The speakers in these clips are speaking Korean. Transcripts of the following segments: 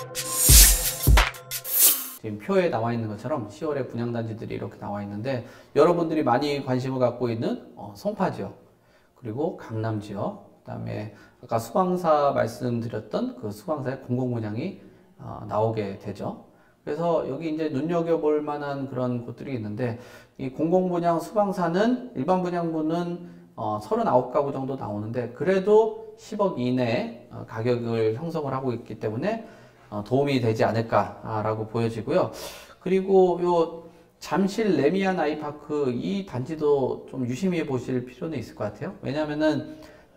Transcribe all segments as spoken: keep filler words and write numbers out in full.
지금 표에 나와 있는 것처럼 시월에 분양단지들이 이렇게 나와 있는데, 여러분들이 많이 관심을 갖고 있는 어, 송파 지역, 그리고 강남 지역, 그 다음에 아까 수방사 말씀드렸던 그 수방사의 공공분양이 어, 나오게 되죠. 그래서 여기 이제 눈여겨볼 만한 그런 곳들이 있는데, 이 공공분양 수방사는 일반 분양분은 어, 서른아홉 가구 정도 나오는데, 그래도 십억 이내에 어, 가격을 형성을 하고 있기 때문에 어, 도움이 되지 않을까라고 보여지고요. 그리고 요 잠실 레미안 아이파크 이 단지도 좀 유심히 보실 필요는 있을 것 같아요. 왜냐면은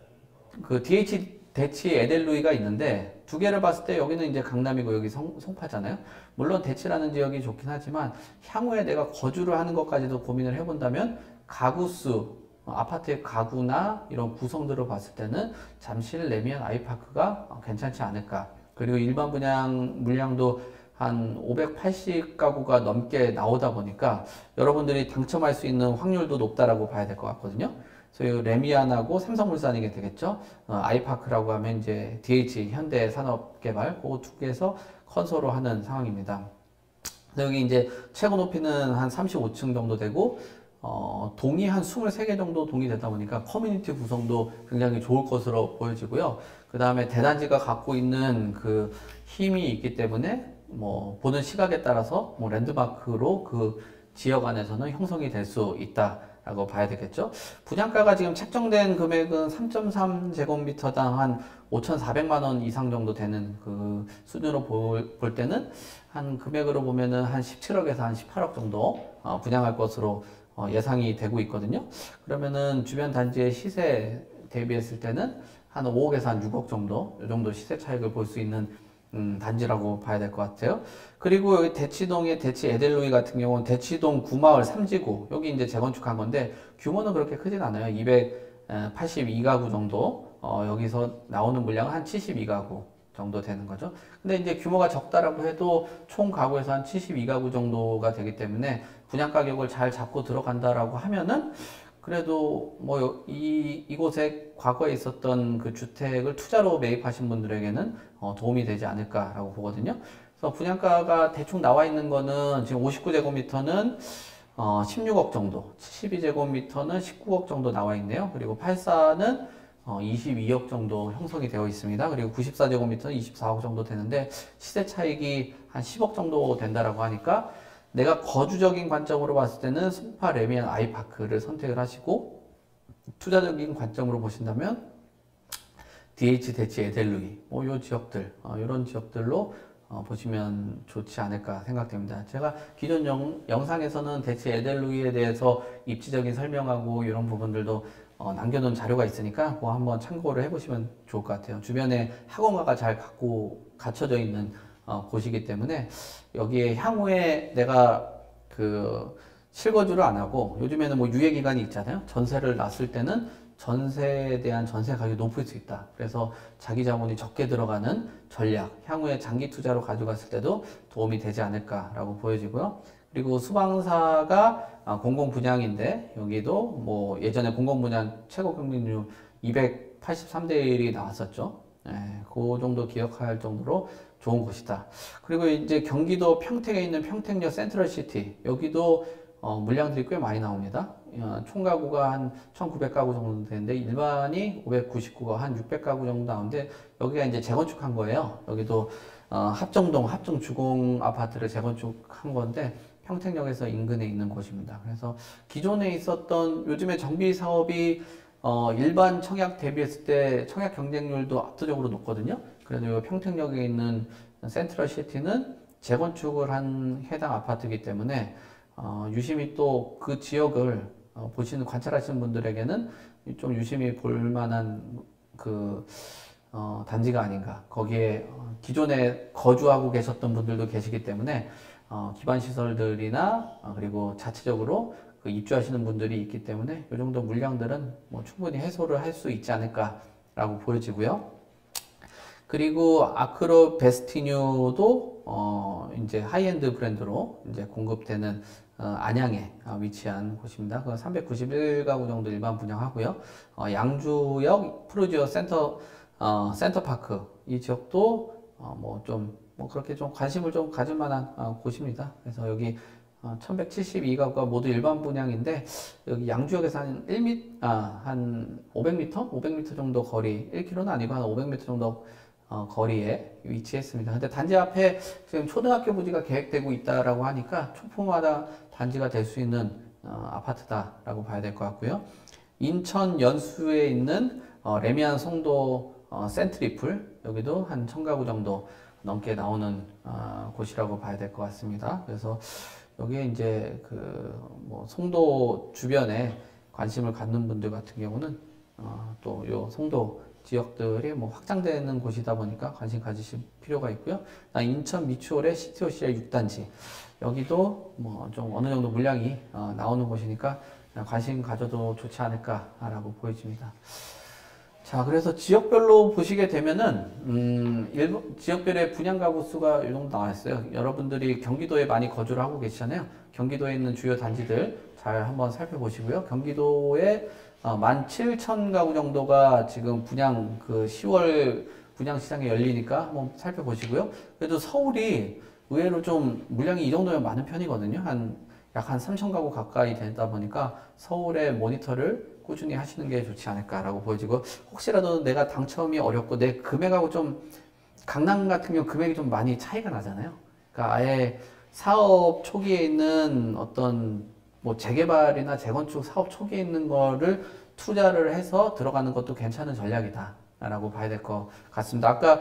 그 디에이치 대치 에델루이가 있는데, 두 개를 봤을 때 여기는 이제 강남이고 여기 성, 송파잖아요. 물론 대치라는 지역이 좋긴 하지만 향후에 내가 거주를 하는 것까지도 고민을 해본다면 가구수, 아파트의 가구나 이런 구성들을 봤을 때는 잠실 레미안 아이파크가 괜찮지 않을까. 그리고 일반 분양 물량도 한 오백팔십 가구가 넘게 나오다 보니까 여러분들이 당첨할 수 있는 확률도 높다라고 봐야 될 것 같거든요. 그래서 레미안하고 삼성물산이게 되겠죠. 어, 아이파크라고 하면 이제 디에이치 현대산업개발 그 두 개에서 컨소로 하는 상황입니다. 여기 이제 최고 높이는 한 삼십오 층 정도 되고, 어, 동이 한 이십삼 개 정도 동이 되다 보니까 커뮤니티 구성도 굉장히 좋을 것으로 보여지고요. 그 다음에 대단지가 갖고 있는 그 힘이 있기 때문에 뭐 보는 시각에 따라서 뭐 랜드마크로 그 지역 안에서는 형성이 될 수 있다라고 봐야 되겠죠. 분양가가 지금 책정된 금액은 삼 점 삼 제곱미터당 한 오천사백만 원 이상 정도 되는 그 수준으로 볼, 볼 때는 한 금액으로 보면은 한 십칠억에서 한 십팔억 정도 어, 분양할 것으로 어, 예상이 되고 있거든요. 그러면은 주변 단지의 시세 대비했을 때는 한 오억에서 한 육억 정도, 이 정도 시세 차익을 볼 수 있는 음, 단지라고 봐야 될 것 같아요. 그리고 여기 대치동의 대치 에델로이 같은 경우는 대치동 구마을 삼 지구, 여기 이제 재건축한 건데 규모는 그렇게 크진 않아요. 이백팔십이 가구 정도, 어, 여기서 나오는 물량은 한 칠십이 가구 정도 되는 거죠. 근데 이제 규모가 적다라고 해도 총 가구에서 한 칠십이 가구 정도가 되기 때문에 분양 가격을 잘 잡고 들어간다라고 하면은 그래도 뭐 이 이곳에 과거에 있었던 그 주택을 투자로 매입하신 분들에게는 어, 도움이 되지 않을까라고 보거든요. 그래서 분양가가 대충 나와 있는 거는 지금 오십구 제곱미터는 어, 십육억 정도, 칠십이 제곱미터는 십구억 정도 나와 있네요. 그리고 팔십사는 어, 이십이억 정도 형성이 되어 있습니다. 그리고 구십사 제곱미터는 이십사억 정도 되는데 시세 차익이 한 십억 정도 된다라고 하니까 내가 거주적인 관점으로 봤을 때는 송파 레미안 아이파크를 선택을 하시고, 투자적인 관점으로 보신다면 디에이치 대치 에델루이 뭐 요 지역들, 어, 이런 지역들로 어, 보시면 좋지 않을까 생각됩니다. 제가 기존 영, 영상에서는 대치 에델루이에 대해서 입지적인 설명하고 이런 부분들도 어, 남겨놓은 자료가 있으니까 그거 한번 참고를 해보시면 좋을 것 같아요. 주변에 학원가가 잘 갖고 갖춰져 있는 어, 곳이기 때문에 여기에 향후에 내가 그 실거주를 안 하고, 요즘에는 뭐 유예 기간이 있잖아요. 전세를 놨을 때는 전세에 대한 전세 가격이 높을 수 있다. 그래서 자기 자본이 적게 들어가는 전략, 향후에 장기 투자로 가져갔을 때도 도움이 되지 않을까라고 보여지고요. 그리고 수방사가 공공 분양인데 여기도 뭐 예전에 공공 분양 최고 경쟁률 이백팔십삼 대 일이 나왔었죠. 네, 그 정도 기억할 정도로 좋은 곳이다. 그리고 이제 경기도 평택에 있는 평택역 센트럴시티, 여기도 어, 물량들이 꽤 많이 나옵니다. 어, 총 가구가 한 천구백 가구 정도 되는데 일반이 오백구십구가 한 육백 가구 정도 나오는데, 여기가 이제 재건축한 거예요. 여기도 어, 합정동 합정 주공 아파트를 재건축한 건데 평택역에서 인근에 있는 곳입니다. 그래서 기존에 있었던, 요즘에 정비 사업이 어, 일반 청약 대비했을 때 청약 경쟁률도 압도적으로 높거든요. 그래도 이 평택역에 있는 센트럴시티는 재건축을 한 해당 아파트이기 때문에 어, 유심히 또 그 지역을 어, 보시는, 관찰하시는 분들에게는 좀 유심히 볼 만한 그 어, 단지가 아닌가. 거기에 어, 기존에 거주하고 계셨던 분들도 계시기 때문에 어, 기반 시설들이나 어, 그리고 자체적으로 그 입주하시는 분들이 있기 때문에 이 정도 물량들은 뭐 충분히 해소를 할 수 있지 않을까라고 보여지고요. 그리고 아크로 베스티뉴도 어 이제 하이엔드 브랜드로 이제 공급되는 어 안양에 위치한 곳입니다. 그 삼백구십일 가구 정도 일반 분양하고요. 어 양주역 프루지오 센터 어 센터파크 이 지역도 어 뭐 좀 뭐 그렇게 좀 관심을 좀 가질 만한 어, 곳입니다. 그래서 여기 어, 천백칠십이 가구가 모두 일반 분양인데 여기 양주역에서 한 일 미터, 아, 한 오백 미터? 오백 미터 정도 거리, 일 킬로미터는 아니고 한 오백 미터 정도 어, 거리에 위치했습니다. 근데 단지 앞에 지금 초등학교 부지가 계획되고 있다라고 하니까 촌포마다 단지가 될 수 있는 어, 아파트다라고 봐야 될 것 같고요. 인천 연수에 있는 어, 레미안 송도 어, 센트리플, 여기도 한 천 가구 정도 넘게 나오는 어, 곳이라고 봐야 될 것 같습니다. 그래서 여기에 이제 그 뭐 송도 주변에 관심을 갖는 분들 같은 경우는 어, 또 요 송도 지역들이 뭐 확장되는 곳이다 보니까 관심 가지실 필요가 있고요. 인천 미추홀의 시티오씨엘 육 단지, 여기도 뭐 좀 어느 정도 물량이 어, 나오는 곳이니까 관심 가져도 좋지 않을까라고 보여집니다. 자, 그래서 지역별로 보시게 되면은 음, 일부, 지역별의 분양 가구 수가 이 정도 나와 있어요. 여러분들이 경기도에 많이 거주를 하고 계시잖아요. 경기도에 있는 주요 단지들 잘 한번 살펴보시고요. 경기도에 어, 만 칠천 가구 정도가 지금 분양 그 시월 분양 시장에 열리니까 한번 살펴보시고요. 그래도 서울이 의외로 좀 물량이 이 정도면 많은 편이거든요. 한 약 한 삼천 가구 가까이 되다 보니까 서울의 모니터를 꾸준히 하시는 게 좋지 않을까라고 보여지고, 혹시라도 내가 당첨이 어렵고 내 금액하고 좀, 강남 같은 경우 금액이 좀 많이 차이가 나잖아요. 그러니까 아예 사업 초기에 있는 어떤 뭐 재개발이나 재건축 사업 초기에 있는 거를 투자를 해서 들어가는 것도 괜찮은 전략이다 라고 봐야 될 것 같습니다. 아까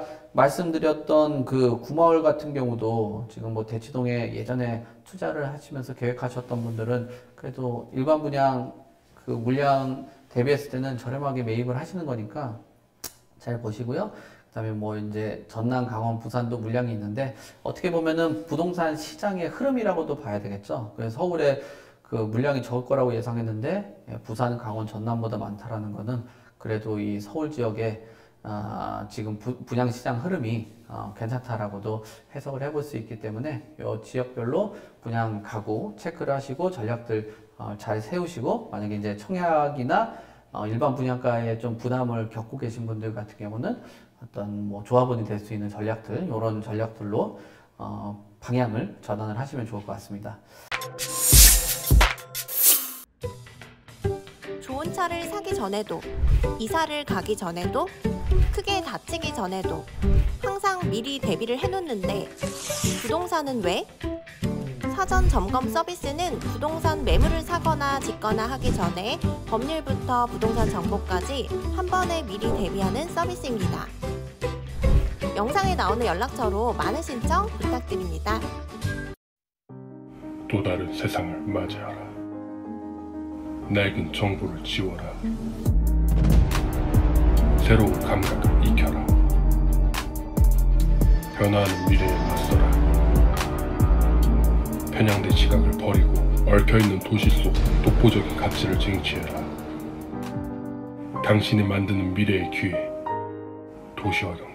말씀드렸던 그 구마을 같은 경우도 지금 뭐 대치동에 예전에 투자를 하시면서 계획하셨던 분들은 그래도 일반 분양 그 물량 대비했을 때는 저렴하게 매입을 하시는 거니까 잘 보시고요. 그 다음에 뭐 이제 전남, 강원, 부산도 물량이 있는데 어떻게 보면은 부동산 시장의 흐름이라고도 봐야 되겠죠. 그래서 서울에 그 물량이 적을 거라고 예상했는데 부산, 강원, 전남보다 많다라는 거는 그래도 이 서울 지역에 어, 지금 부, 분양시장 흐름이 어, 괜찮다라고도 해석을 해볼 수 있기 때문에 이 지역별로 분양 가구 체크를 하시고 전략들 어, 잘 세우시고, 만약에 이제 청약이나 어, 일반 분양가에 좀 부담을 겪고 계신 분들 같은 경우는 어떤 뭐 조합원이 될 수 있는 전략들, 이런 전략들로 어, 방향을 전환을 하시면 좋을 것 같습니다. 좋은 차를 사기 전에도, 이사를 가기 전에도, 크게 다치기 전에도 항상 미리 대비를 해놓는데 부동산은 왜? 사전 점검 서비스는 부동산 매물을 사거나 짓거나 하기 전에 법률부터 부동산 정보까지 한 번에 미리 대비하는 서비스입니다. 영상에 나오는 연락처로 많은 신청 부탁드립니다. 또 다른 세상을 맞이하라. 낡은 정보를 지워라. 새로운 감각을 익혀라. 변화하는 미래에 맞서라. 편향된 시각을 버리고 얽혀있는 도시 속 독보적인 가치를 쟁취해라. 당신이 만드는 미래의 기회, 도시화경.